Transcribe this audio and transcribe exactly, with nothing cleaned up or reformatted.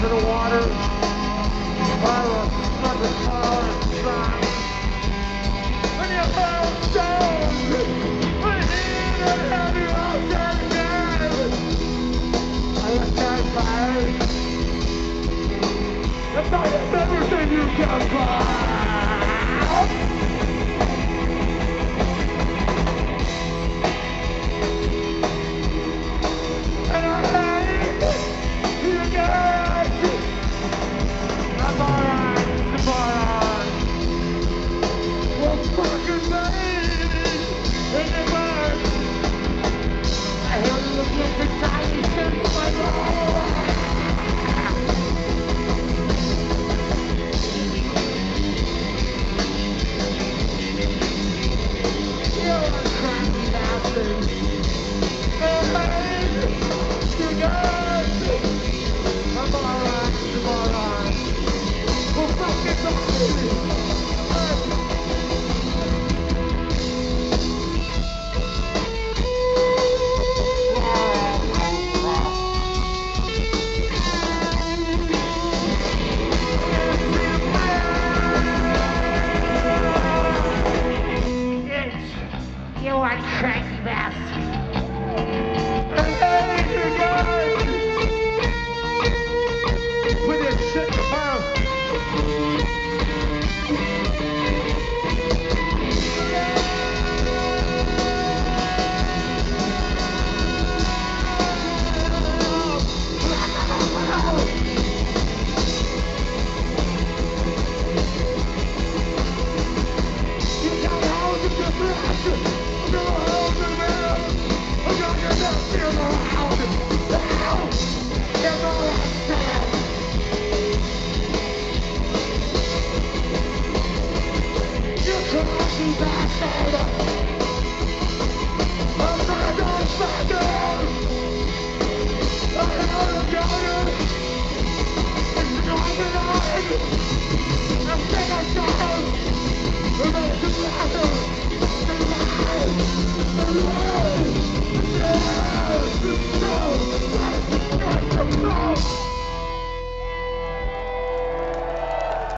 to the water. I will suck the power and sun. When you found stones, when you didn't have your own again. I left that fire. That's not everything you can find. And I hate you guys. I'm alright, I'm alright. Well, fucking baby, in the mud. I hear you looking for tiny things like that. You're a crazy bastard. Hey, you guys. I'm alright, I'm alright. Well, fucking baby. You are crazy bastard. Hey, you guys! Put this shit in the mouth. You got all the different. You crazy bastard!